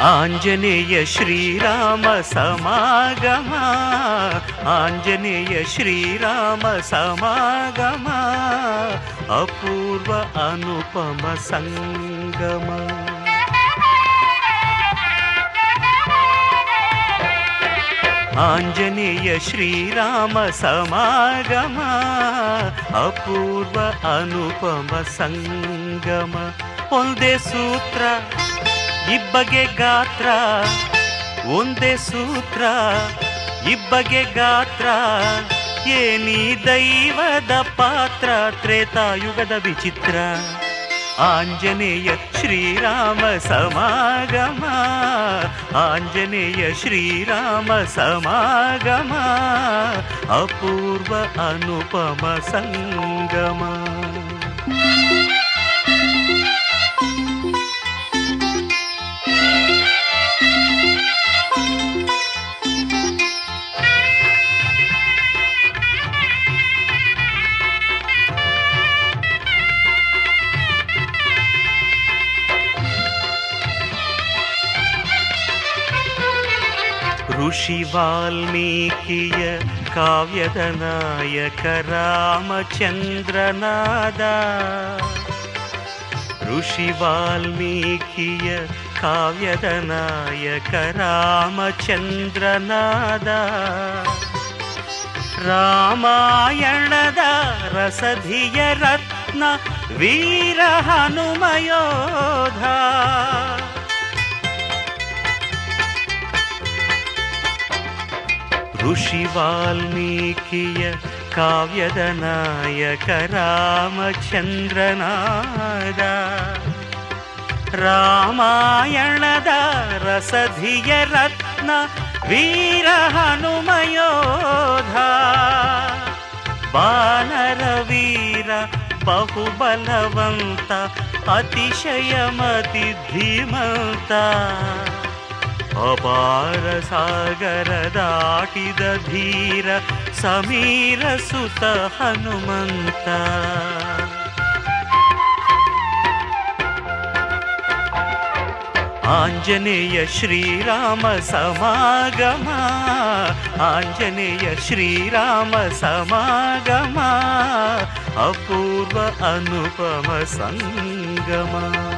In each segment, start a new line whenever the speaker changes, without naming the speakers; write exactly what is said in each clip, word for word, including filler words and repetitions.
ಆಂಜನೇಯ ಶ್ರೀರಾಮ ಸಮಾಗಮ, ಆಂಜನೇಯ ಶ್ರೀರಾಮ ಸಮಾಗಮ, ಅಪೂರ್ವ ಅನುಪಮ ಸಂಗಮ. ಆಂಜನೇಯ ಶ್ರೀರಾಮ ಸಮಾಗಮ, ಅಪೂರ್ವ ಅನುಪಮ ಸಂಗಮ. ಒಂದೇ ಸೂತ್ರ ಇಬ್ಬಗೆ ಗಾತ್ರ, ಒಂದೇ ಸೂತ್ರ ಇಬ್ಬಗೆ ಗಾತ್ರ, ಏನಿ ದೈವದ ಪಾತ್ರ, ತ್ರೇತಾಯುಗದ ವಿಚಿತ್ರ. ಆಂಜನೇಯ ಶ್ರೀರಾಮ ಸಮಾಗಮ, ಆಂಜನೇಯ ಶ್ರೀರಾಮ ಸಮಾಗಮ, ಅಪೂರ್ವ ಅನುಪಮ ಸಂಗಮ. ಋಷಿ ವಾಲ್ಮೀಕಿಯ ಕಾವ್ಯದ ನಾಯಕ ರಾಮಚಂದ್ರನಾದ, ಋಷಿ ವಾಲ್ಮೀಕಿಯ ಕಾವ್ಯದ ನಾಯಕ ರಾಮಚಂದ್ರನಾದ. ರಾಮಾಯಣದ ರಸಧಿಯ ರತ್ನ ವೀರ ಹನುಮಯೋಧ, ಋಷಿ ವಾಲ್ಮೀಕಿಯ ಕಾವ್ಯದ ನಾಯಕ ರಾಮಚಂದ್ರನಾದ. ರಾಮಾಯಣದ ರಸಧಿಯ ರತ್ನ ವೀರ ಹನುಮಯೋಧ, ವಾನರ ವೀರ ಬಹುಬಲವಂತ ಅತಿಶಯಮತಿ ಧೀಮಂತ, ಅಪಾರ ಸಾಗರ ದಾಟಿದ ಧೀರ ಸಮೀರ ಸುತ ಹನುಮಂತ. ಆಂಜನೇಯ ಶ್ರೀರಾಮ ಸಮಾಗಮ, ಆಂಜನೇಯ ಶ್ರೀರಾಮ ಸಮಾಗಮ, ಅಪೂರ್ವ ಅನುಪಮ ಸಂಗಮ.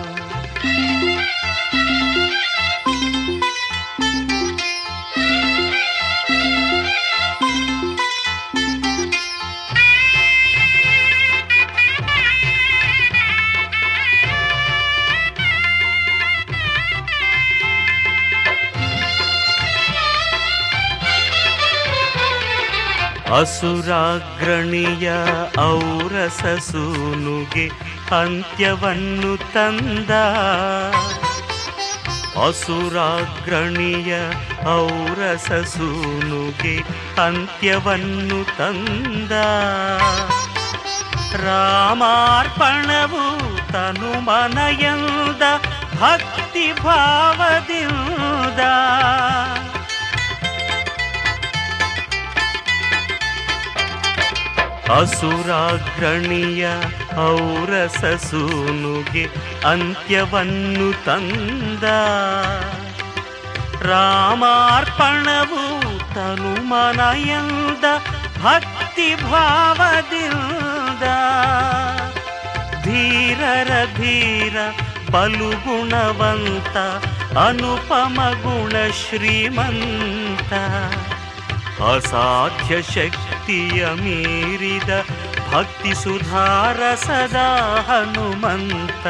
ಅಸುರಾಗ್ರಣಿಯ ಔರಸ ಸೂನುಗೆ ಅಂತ್ಯವನ್ನು ತಂದ, ಅಸುರಾಗ್ರಣಿಯ ಔರಸ ಸೂನುಗೆ ಅಂತ್ಯವನ್ನು ತಂದ. ರಾಮಾರ್ಪಣವು ತನು ಮನಯಂದ ಭಕ್ತಿ ಭಾವದಿಂದ, ಅಸುರಾಗ್ರಣಿಯ ಔರಸ ಸೂನುಗೆ ಅಂತ್ಯವನ್ನು ತಂದ. ರಾಮಾರ್ಪಣವು ತನು ಮನಯಂದ ಭಕ್ತಿ ಭಾವದಿಂದ, ಧೀರರ ಧೀರ ಬಲು ಗುಣವಂತ ಅನುಪಮ ಗುಣ ಶ್ರೀಮಂತ, ಅಸಾಧ್ಯ ಶಕ್ತಿಯ ಮೀರಿದ ಭಕ್ತಿ ಸುಧಾರ ಸದಾ ಹನುಮಂತ.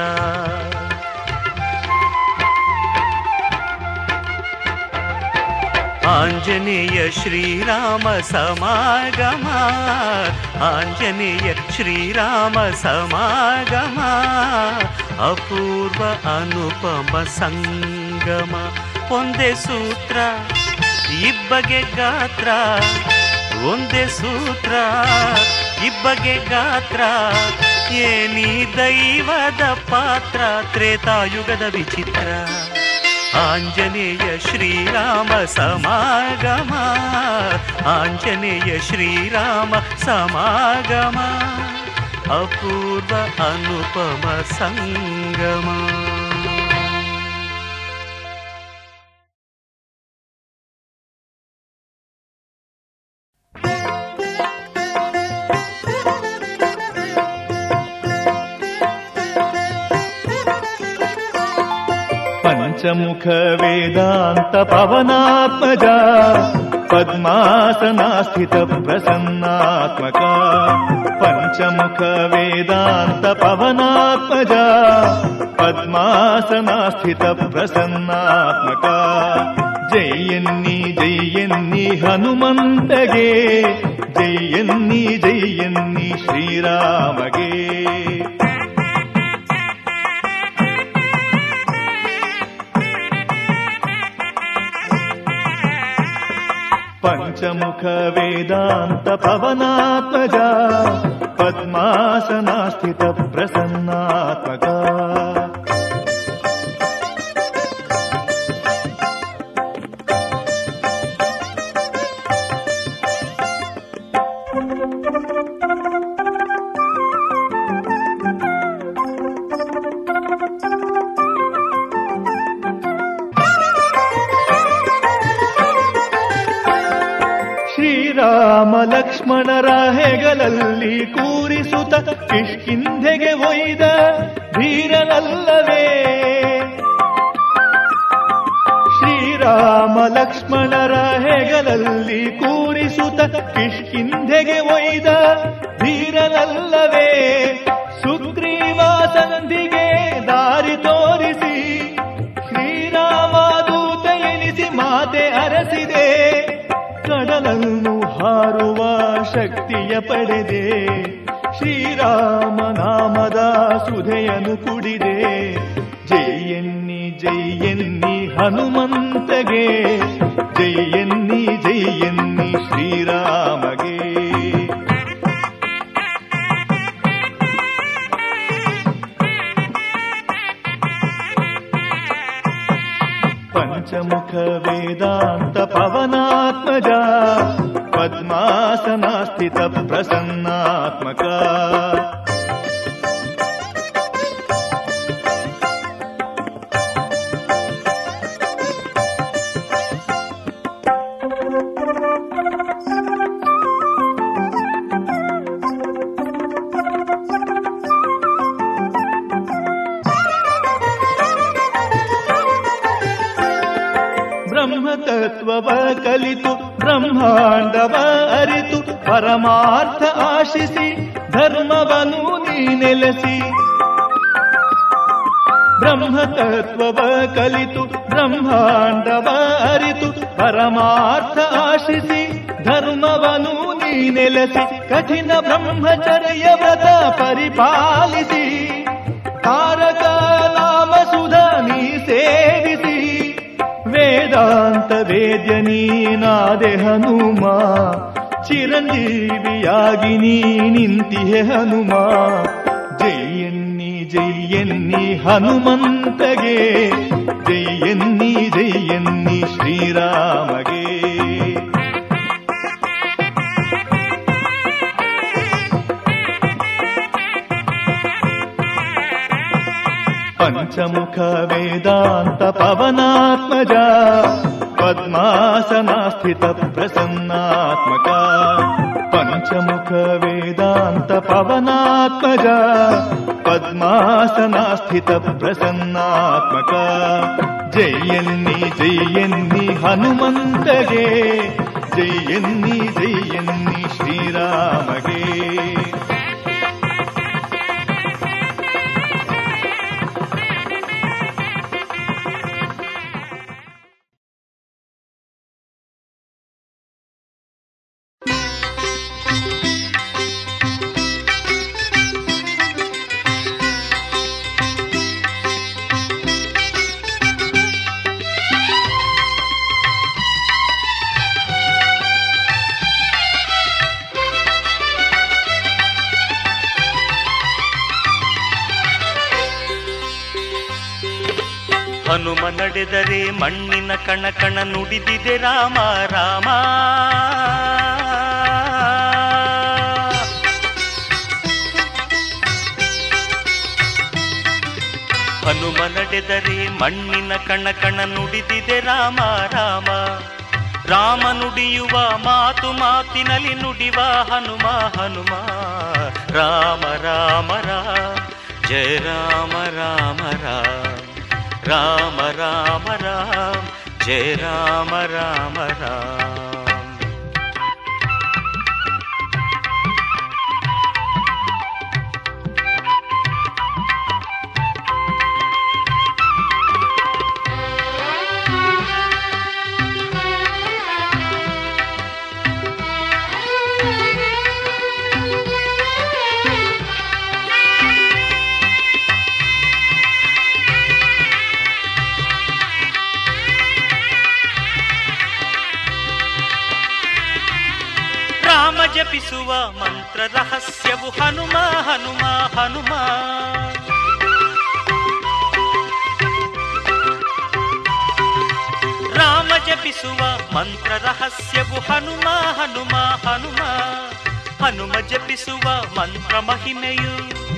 ಆಂಜನೇಯ ಶ್ರೀರಾಮ ಸಮಾಗಮ, ಆಂಜನೇಯ ಶ್ರೀರಾಮ ಸಮಾಗಮ, ಅಪೂರ್ವ ಅನುಪಮ ಸಂಗಮ. ಒಂದೇ ಸೂತ್ರ ಇಬ್ಬಗೆ ಗಾತ್ರ, ಒಂದೇ ಸೂತ್ರ ಇಬ್ಬಗೆ ಗಾತ್ರ, ಏನಿ ದೈವದ ಪಾತ್ರ, ತ್ರೇತಾಯುಗದ ವಿಚಿತ್ರ. ಆಂಜನೇಯ ಶ್ರೀರಾಮ ಸಮಾಗಮ, ಆಂಜನೇಯ ಶ್ರೀರಾಮ ಸಮಾಗಮ, ಅಪೂರ್ವ ಅನುಪಮ ಸಂಗಮ.
पंचमुख वेदांत पवनात्मजा पद्मासनास्थित प्रसन्नात्मका पंचमुख वेदांत पवनात्मजा पद्मासनास्थित प्रसन्नात्मका जयन्नी जयन्नी हनुमंतगे जयन्नी जयन्नी श्रीरामगे पंचमुख वेदांत पवनात्मजा पद्मासनास्थित प्रसन्नात्मका ರಾಮ ಲಕ್ಷ್ಮಣರ ಹೆಗಲಲ್ಲಿ ಕೂರಿಸುತ್ತ ಕಿಷ್ಕಿಂಧೆಗೆ ಒಯ್ದ ಧೀರನಲ್ಲವೇ ಶ್ರೀರಾಮ ಲಕ್ಷ್ಮಣರ ಹೆಗಲಲ್ಲಿ ಕೂರಿಸುತ್ತ ಕಿಷ್ಕಿಂಧೆಗೆ ಒಯ್ದ ಧೀರನಲ್ಲವೇ ಸುಗ್ರೀವ ಸಂಧಿಗೆ ದಾರಿ ತೋರಿಸಿ ಶ್ರೀರಾಮ ದೂತ ಎನಿಸಿ ಮಾತೆ ಅರಸಿದೆ ಕಡಲನ್ನು ಹಾರುವ ಶಕ್ತಿಯ ಪಡೆದೆ ಶ್ರೀರಾಮ ನಾಮದ ಸುಧೆಯನ್ನು ಕುಡಿದೆ ಜಯನ್ನಿ ಜಯನ್ನಿ ಹನುಮಂತಗೆ ಜಯನ್ನಿ ಜಯನ್ನಿ ಶ್ರೀರಾಮಗೆ पंचमुख वेदांत पवनात्मजा पद्मासनास्थित प्रसन्नात्मका ತತ್ವವ ಕಲಿತು ಬ್ರಹ್ಮಾಂಡವ ಅರಿತು ಪರಮಾರ್ಥ ಆಶಿಸಿ ಧರ್ಮವನ್ನು ನೀ ನೆಲೆಸಿ ಬ್ರಹ್ಮ ತತ್ವವ ಕಲಿತು ಬ್ರಹ್ಮಾಂಡವ ಅರಿತು ಪರಮಾರ್ಥ ಆಶಿಸಿ ಧರ್ಮವನ್ನು ನೀ ನೆಲೆಸಿ ಕಠಿಣ ಬ್ರಹ್ಮಚರ್ಯ ವ್ರತ ಪರಿಪಾಲಿಸಿ ತಾರಕ ನಾಮ ಸುಧಾ ನೀ ಸೇವಿಸಿ ವೇದಾಂತ ವೇದ್ಯ ನೀನಾದೆ ಹನುಮ ಚಿರಂಜೀವಿಯಾಗಿ ನೀ ನಿಂತಿಹೆ ಹನುಮ ಜಯನ್ನಿ ಜಯನ್ನಿ ಹನುಮಂತಗೆ ಜಯನ್ನಿ ಜಯನ್ನಿ ಶ್ರೀರಾಮಗೆ पंचमुख वेदांत पवनात्मजा पद्मासनास्थित प्रसन्नात्मका पंचमुख वेदांत पवनात्मजा पद्मासनास्थित प्रसन्नात्मका जयन्नी जयन्नी हनुमंतगे जयन्नी जयन्नी श्रीरामगे
ಹನುಮ ನಡೆದರೆ ಮಣ್ಣಿನ ಕಣ ಕಣ ನುಡಿದಿದೆ ರಾಮ ರಾಮ ಹನುಮ ನಡೆದರೆ ಮಣ್ಣಿನ ಕಣ ಕಣ ನುಡಿದಿದೆ ರಾಮ ರಾಮ ರಾಮ ನುಡಿಯುವ ಮಾತು ಮಾತಿನಲ್ಲಿ ನುಡಿವ ಹನುಮ ಹನುಮ ರಾಮ ರಾಮ ರಾಮ ಜಯ ರಾಮ ರಾಮ ರಾಮ ರಾಮ ರಾಮ ರಾಮ ಜಯ ರಾಮ ರಾಮ ರಾಮ. ಜಪಿಸುವ ಮಂತ್ರ ರಹಸ್ಯವು ಹನುಮ ಹನುಮ ಹನುಮ. ರಾಮ ಜಪಿಸುವ ಮಂತ್ರ ರಹಸ್ಯವು ಹನುಮ ಹನುಮ ಹನುಮ. ಹನುಮ ಜಪಿಸುವ ಮಂತ್ರ ಮಹಿಮೆಯು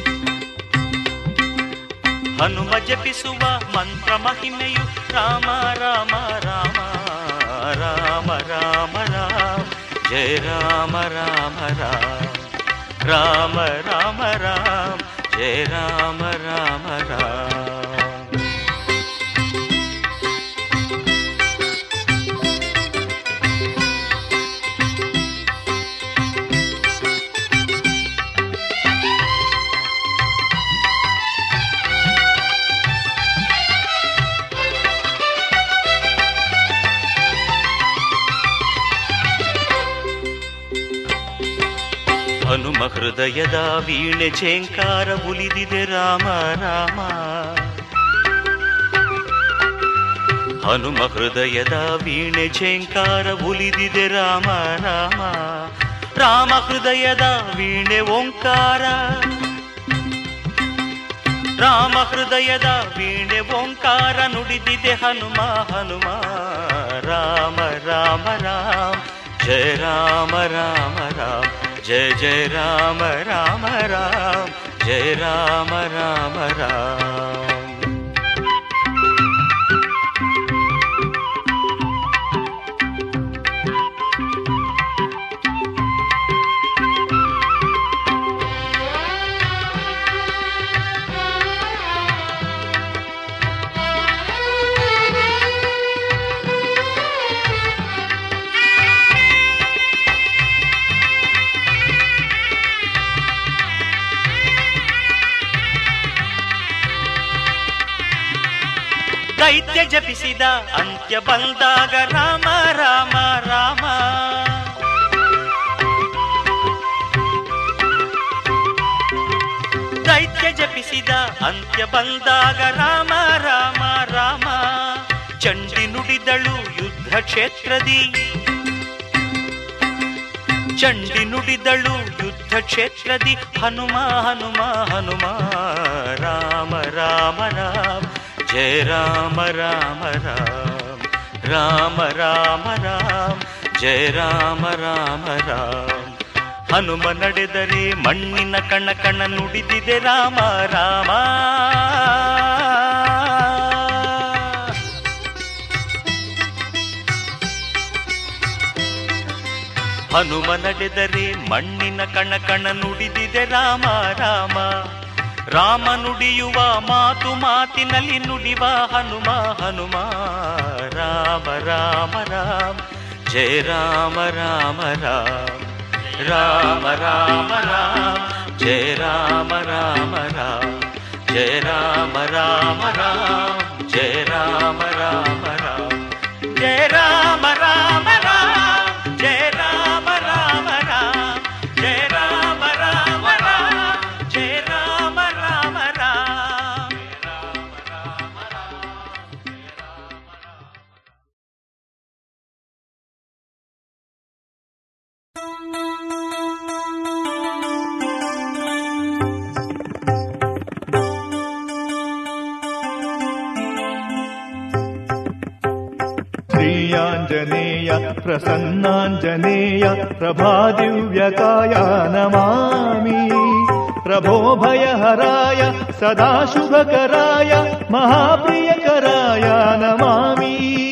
ಹನುಮ ಜಪಿಸುವ ಮಂತ್ರ ಮಹಿಮೆಯು ರಾಮ ರಾಮ ರಾಮ ರಾಮ ರಾಮ ರಾಮ ಜಯ ರಾಮ ರಾಮ ರಾಮ ರಾಮ ರಾಮ ರಾಮ ಜಯ ರಾಮ ರಾಮ ರಾಮ. ಹನುಮ ಹೃದಯದ ವೀಣೆ ಝೇಂಕಾರ ಉಲಿದಿದೆ ರಾಮ ರಾಮ. ಹನುಮ ಹೃದಯದ ವೀಣೆ ಝೇಂಕಾರ ಉಲಿದಿದೆ ರಾಮ ರಾಮ. ರಾಮ ಹೃದಯದ ವೀಣೆ ಓಂಕಾರ ರಾಮ ಹೃದಯದ ವೀಣೆ ಓಂಕಾರ ನುಡಿದಿದೆ ಹನುಮ ಹನುಮ. ರಾಮ ರಾಮ ರಾಮ ಜಯ ರಾಮ ರಾಮ ರಾಮ ಜಯ ಜಯ ರಾಮ ರಾಮ ರಾಮ ಜಯ ರಾಮ ರಾಮ ರಾಮ. ದೈತ್ಯ ಜಪಿಸಿದ ಅಂತ್ಯ ಬಂದಾಗ ರಾಮ ರಾಮ ರಾಮ. ದೈತ್ಯ ಜಪಿಸಿದ ಅಂತ್ಯ ಬಂದಾಗ ರಾಮ ರಾಮ ರಾಮ. ಚಂಡಿ ನುಡಿದಳು ಯುದ್ಧ ಕ್ಷೇತ್ರದಿ ಚಂಡಿ ನುಡಿದಳು ಯುದ್ಧ ಕ್ಷೇತ್ರದಿ ಹನುಮ ಹನುಮ ಹನುಮ. ರಾಮ ರಾಮ ರಾಮ ಜಯ ರಾಮ ರಾಮ ರಾಮ ರಾಮ ರಾಮ ರಾಮ ಜಯ ರಾಮ ರಾಮ ರಾಮ. ಹನುಮ ನಡೆದರೆ ಮಣ್ಣಿನ ಕಣ ಕಣ ನುಡಿದಿದೆ ರಾಮ ರಾಮ. ಹನುಮ ನಡೆದರೆ ಮಣ್ಣಿನ ಕಣ ಕಣ ನುಡಿದಿದೆ ರಾಮ ರಾಮ. ರಾಮ ನುಡಿಯುವ ಮಾತು ಮಾತಿನಲ್ಲಿ ನುಡಿವ ಹನುಮ ಹನುಮ. ರಾಮ ರಾಮ ರಾಮ ಜಯ ರಾಮ ರಾಮ ರಾಮ ರಾಮ ರಾಮ ರಾಮ ಜಯ ರಾಮ ರಾಮ ರಾಮ ಜಯ ರಾಮ ರಾಮ ರಾಮ ಜಯ ರಾಮ ರಾಮ ರಾಮ ಜಯ ರಾಮ ರಾಮ ರಾಮ ಜಯ ರಾಮ ರಾಮ ರಾಮ ಜಯ ರಾಮ ರಾಮ ರಾಮ ಜಯ ರಾಮ ರಾಮ ರಾಮ.
ಶ್ರೀಯಾಂಜನೇಯ ಪ್ರಸನ್ನಾಂಜನೇಯ ಪ್ರಭಾದಿವ್ಯಕಾಯ ನಮಾಮಿ. ಪ್ರಭೋ ಭಯಹರಾಯ ಸದಾ ಶುಭಕರಾಯ ಮಹಾಪ್ರಿಯಕರಾಯ ನಮಾಮಿ.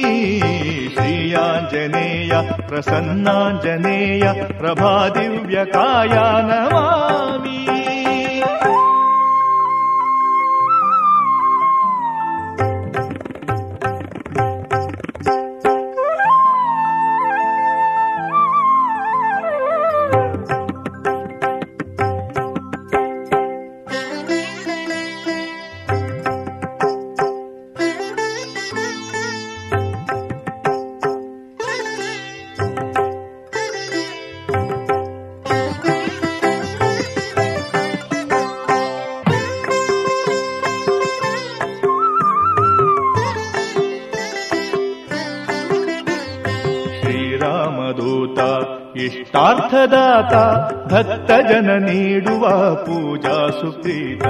ಶ್ರೀಯಾಂಜನೇಯ ಪ್ರಸನ್ನಾಂಜನೇಯ ಪ್ರಭಾದಿವ್ಯಕಾಯ ನಮಾಮಿ. ಇಷ್ಟಾರ್ಥದಾತ ಭಕ್ತ ಜನ ನೀಡುವ ಪೂಜಾ ಸುಪ್ರೀತ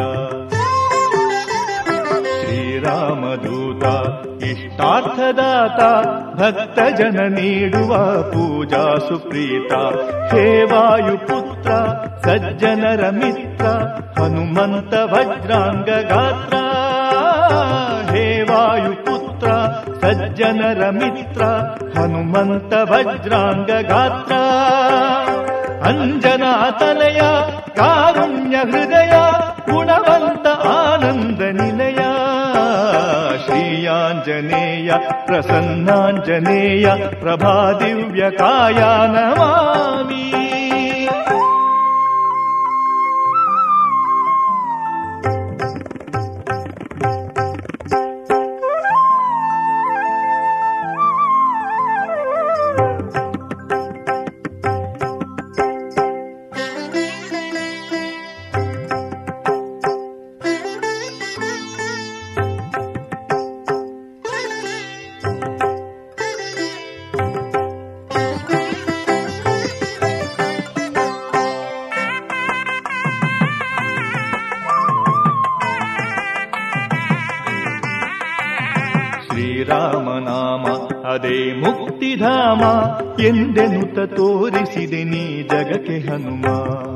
ಶ್ರೀರಾಮದೂತ ಇಷ್ಟಾರ್ಥದಾತ ಭಕ್ತ ಜನ ನೀಡುವ ಪೂಜಾ ಸುಪ್ರೀತ ಹೇ ವಾಯುಪುತ್ರ ಸಜ್ಜನರ ಮಿತ್ರ ಹನುಮಂತ ವಜ್ರಾಂಗ ಗಾತ್ರ ಹೇ ವಾಯುಪುತ್ರ ಸಜ್ಜನರ ಮಿತ್ರ ಹನುಮಂತ ವಜ್ರಾಂಗ ಗಾತ್ರ ಅಂಜನಾ ತನಯ ಕಾರುಣ್ಯ ಹೃದಯ ಗುಣವಂತ ಆನಂದ ನಿಲಯ ಶ್ರೀಯಾಂಜನೇಯ ಪ್ರಸನ್ನಾಂಜನೇಯ ಪ್ರಭಾ ದಿವ್ಯ ಕಾಯ ನಮಾಮಿ ಶ್ರೀರಾಮನಾಮ ಅದೇ ಮುಕ್ತಿಧಾಮ ಎಂದೆನುತ ತೋರಿಸಿದೆ ನೀ ಜಗಕ್ಕೆ ಹನುಮ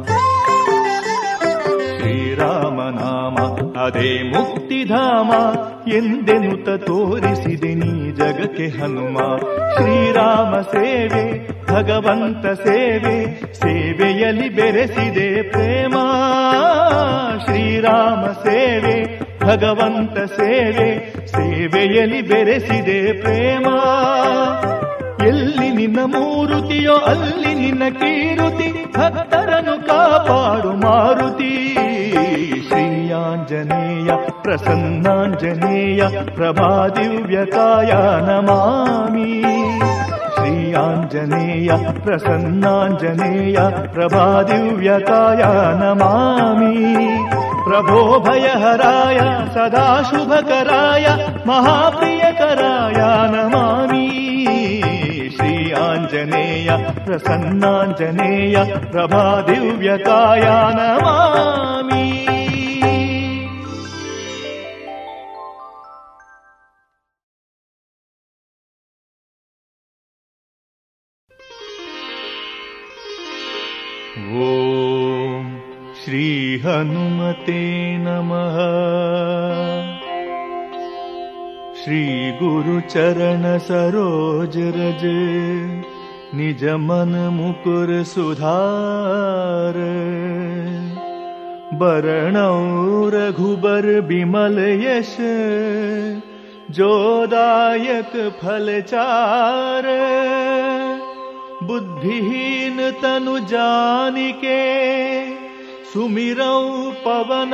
ಶ್ರೀರಾಮನಾಮ ಅದೇ ಮುಕ್ತಿಧಾಮ ಎಂದೆನುತ ತೋರಿಸಿದೆ ನೀ ಜಗಕ್ಕೆ ಹನುಮ ಶ್ರೀರಾಮ ಸೇವೆ ಭಗವಂತ ಸೇವೆ ಸೇವೆಯಲ್ಲಿ ಬೆರೆಸಿದೆ ಪ್ರೇಮ ಶ್ರೀರಾಮ ಸೇವೆ ಭಗವಂತ ಸೇವೆ ಸೇವೆಯಲ್ಲಿ ಬೆರೆಸಿದೆ ಪ್ರೇಮ ಎಲ್ಲಿ ನಿನ್ನ ಮೂರುತಿಯೋ ಅಲ್ಲಿ ನಿನ್ನ ಕೀರುತಿ ಭಕ್ತರನ್ನು ಕಾಪಾಡು ಮಾರುತಿ ಶ್ರೀಯಾಂಜನೇಯ ಪ್ರಸನ್ನಾಂಜನೇಯ ಪ್ರಭಾ ದಿವ್ಯ ಕಾಯ ನಮಾಮಿ ಶ್ರೀಯಾಂಜನೇಯ ಪ್ರಸನ್ನಾಂಜನೇಯ ಪ್ರಭಾ ದಿವ್ಯ ಕಾಯ ನಮಾಮಿ ಪ್ರಭೋ ಭಯಹರಾಯ ಸದಾ ಶುಭಕರಾಯ ಮಹಾಪ್ರಿಯಕರಾಯ ನಮಾಮಿ ಶ್ರೀಯಾಂಜನೇಯ ಪ್ರಸನ್ನಾಂಜನೇಯ ಪ್ರಭಾ ದಿವ್ಯ ಕಾಯ ನಮಾಮಿ ಓಂ ಶ್ರೀ ಹನುಮತೆ ನಮಃ ಶ್ರೀ ಗುರು ಚರಣ ಸರೋಜ ರಜ ನಿಜ ಮನ ಮುಕುರ ಸುಧಾರ बरणौ रघुबर बिमल यश जोदायक फलचार बुद्धिहीन तनु जानिके सुमिरौ पवन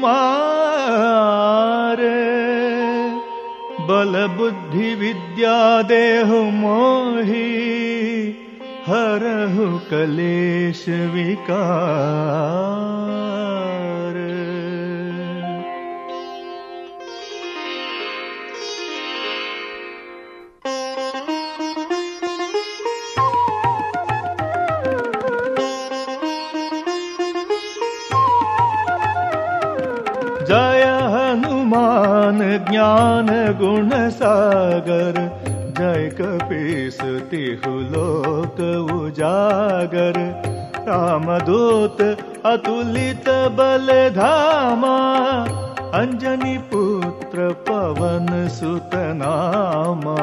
कुमार बल बुद्धि विद्या देहु मोहि हरहु कलेश विकार। जय हनुमान ज्ञान गुण सागर जय कपीस तिहु लोक उजागर रामदूत अतुलित बल धामा अंजनी पुत्र पवन सुत नामा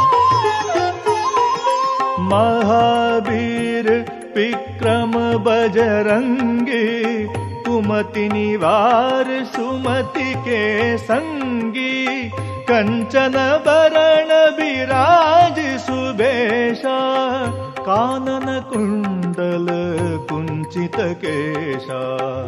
महावीर विक्रम बजरंगी कुमति निवार सुमति के संगी कंचन बरण विराज सुबेशा कानन कुंडल कुंचित केशा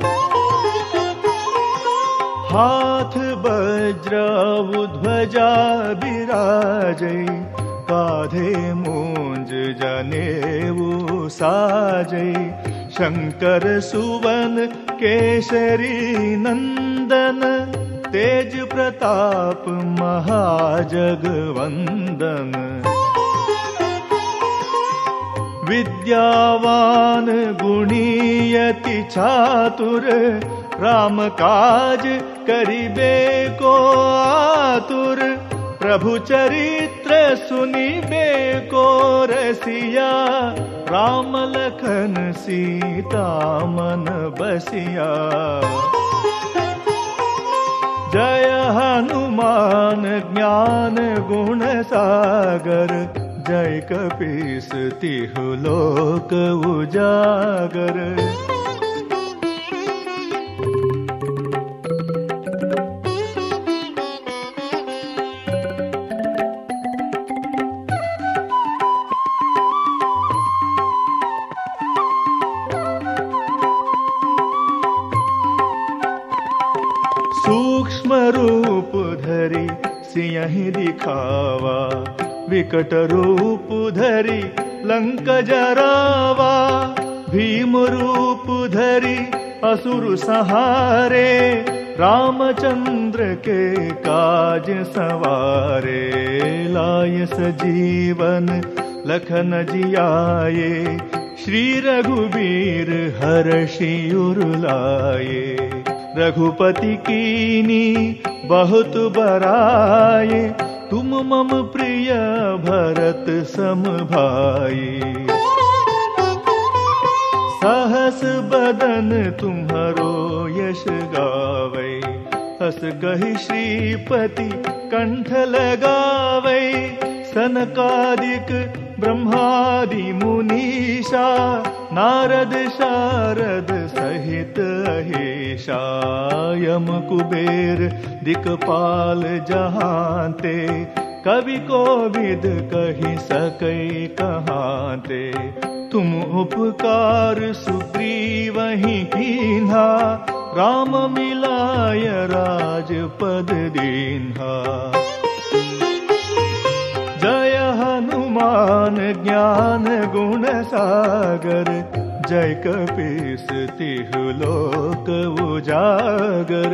हाथ वज्र ध्वजा विराजै काधे मूंज जनेऊ साजै शंकर सुवन केसरी नंदन तेज प्रताप महाजगवंदन विद्यावान गुणीयति चातुर, राम काज करिबे को आतुर। प्रभु चरित्र सुनिबे को रसिया, राम लखन सीता मन बसिया। जय हनुमान ज्ञान गुण सागर, जय कपीस तिहु लोक उजागर। सूक्ष्म रूप धरि सियहि दिखावा, विकट रूप धरि लंक जरावा। भीम रूप धरि असुर संहारे, रामचंद्र के काज सवारे। लाय सजीवन लखन जियाए, श्री रघुबीर हर्षि उर लाए। रघुपति कीनी बहुत बराए, तुम मम प्रिय भरत सम भाई। सहस बदन तुम्हारो यश गावै, हस कहि श्रीपति कंठ लगावै। सनकादिक ब्रह्मादि मुनीषा, नारद शारद सहित अहिषा। यम कुबेर दिक्पाल जहांते, कवि कोविद कहि सकै कहांते। तुम उपकार सुग्रीवहि कीन्हा, राम मिलाय राजपद दीन्हा। जय हनुमान ज्ञान गुण सागर, जय कपीस तिहु लोक उजागर।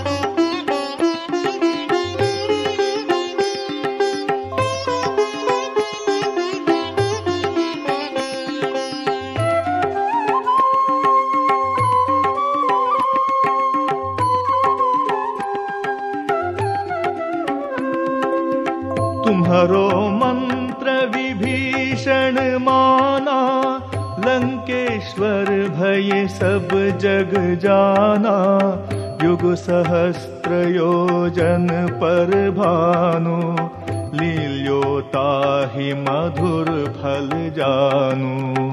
तुम्हारो मंत्र विभीषण माना, लंकेश्वर भय सब जग जाना। युग सहस्त्र योजन पर भानु, लील्योताहि मधुर फल जानु।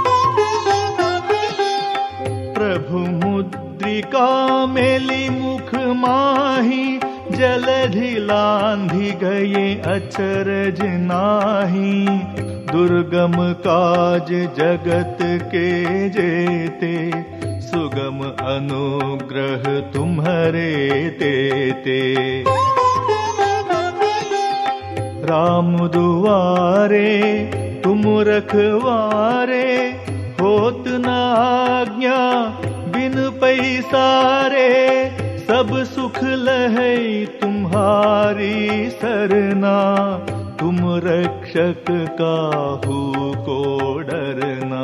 प्रभु मुद्रिका मेली मुख माही, जलधि लांघि गए अचरज नाहि। दुर्गम काज जगत के जेते, सुगम अनुग्रह तुम्हारे तेते। राम दुआरे तुम रखवारे, होत न आज्ञा बिन पैसारे। सब सुख लहै तुम्हारी सरना, तुम रक्षक काहू को डरना।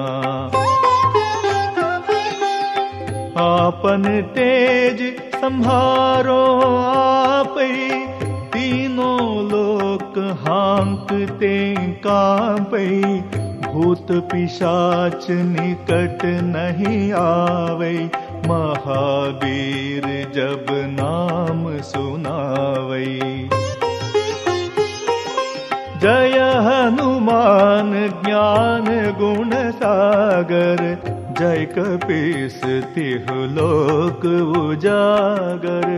आपन तेज संहारो आपै, तीनों लोक हांकते कांपै। भूत पिशाच निकट नहीं आवै, महावीर जब नाम सुनावै। जय हनुमान ज्ञान गुण सागर, जय कपीस तिहु लोक उजागर।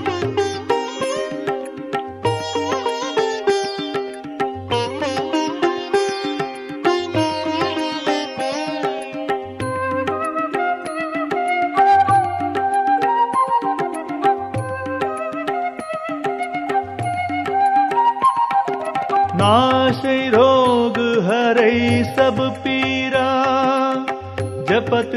नाशै रोग हरै सब पीरा, जपत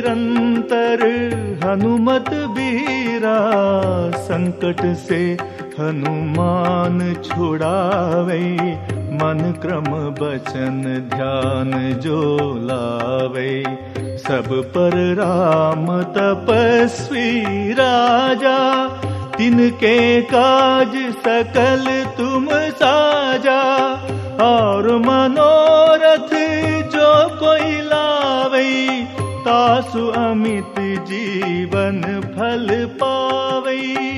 निरंतर हनुमत बीरा। संकट से हनुमान छुड़ावे, मन क्रम बचन ध्यान जो लावे। सब पर राम तपस्वी राजा, तिनके काज सकल तुम साजा। और मनोरथ जो कोई लावे, तासु अमित जीवन फल पावे।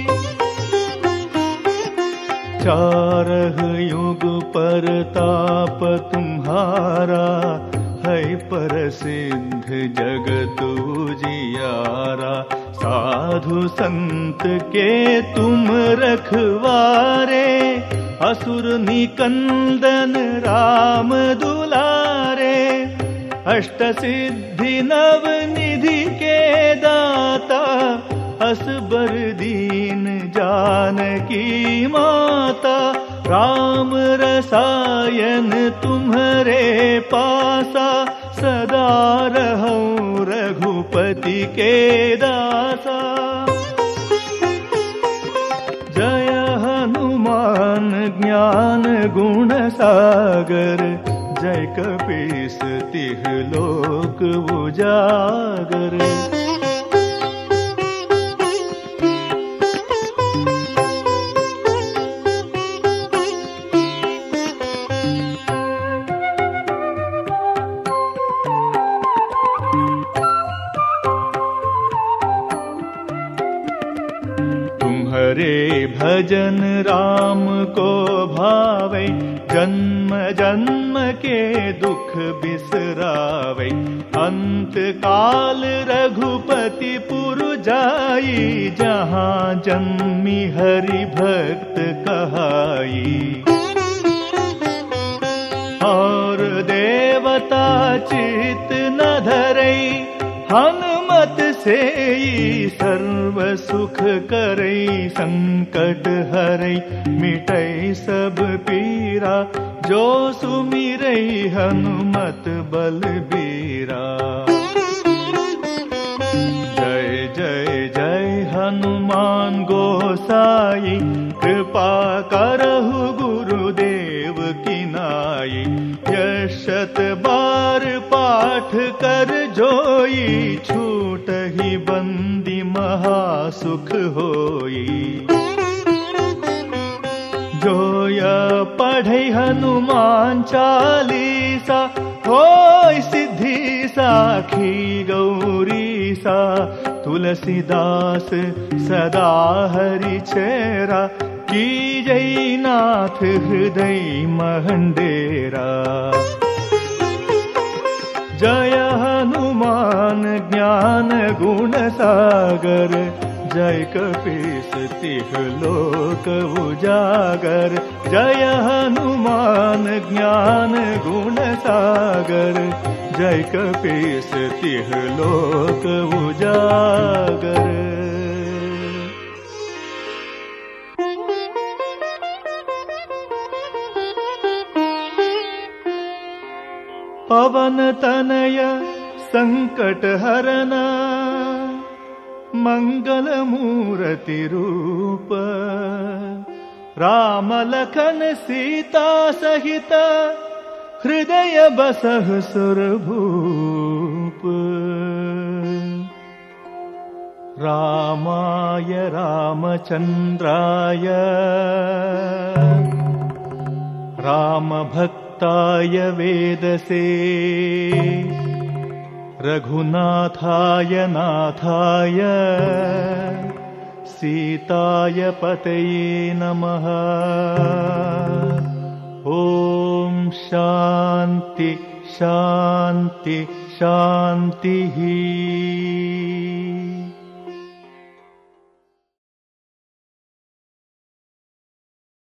चारह युग परताप तुम्हारा, है प्रसिद्ध जगत उजियारा। साधु संत के तुम रखवारे, असुर निकंदन राम दुलारे। अष्ट सिद्धि नव निधि के दाता, असबर दीन जानकी माता। राम रसायन तुम्हारे पासा, सदा रहूं रघुपति के दासा। जय हनुमान ज्ञान गुण सागर, जय कपीस तिह लोक उजागर। तुम्हारे भजन राम को भावे, जन्म जन्म के दुख बिसरावे। अंत काल रघुपति पुर जाई, जहाँ जन्मी हरि भक्त कहाई। और देवता चित न धरई, हनुमत से सर्व सुख करई। संकट हरई मिटई सब पीरा, जो सुमिरई हनुमत बलबीरा। जय जय जय हनुमान गोसाई, कृपा करहु गुरुदेव की नाई। यशत बार पाठ कर जोई, छूटहि बंदी महासुख होई। जो यह पढ़े हनुमान चालीसा, होय सिद्धि साखी गौरी सा। तुलसीदास सदा हरि चेरा, की जय नाथ हृदय महंडेरा। जय हनुमान ज्ञान गुण सागर, जय कपीस तिह लोक उजागर। जय हनुमान ज्ञान गुण सागर, जय कपीस तिह लोक उजागर। पवन तनय संकट हरन, मंगल मूर्ति रूप। राम लखन सीता सहित, हृदय बसहु सुरभूप। रामाय रामचंद्राय, राम भक्ताय वेदसे। रघुनाथाय नाथाय, सीताय पतये नमः। ओम शांति शांति शांति।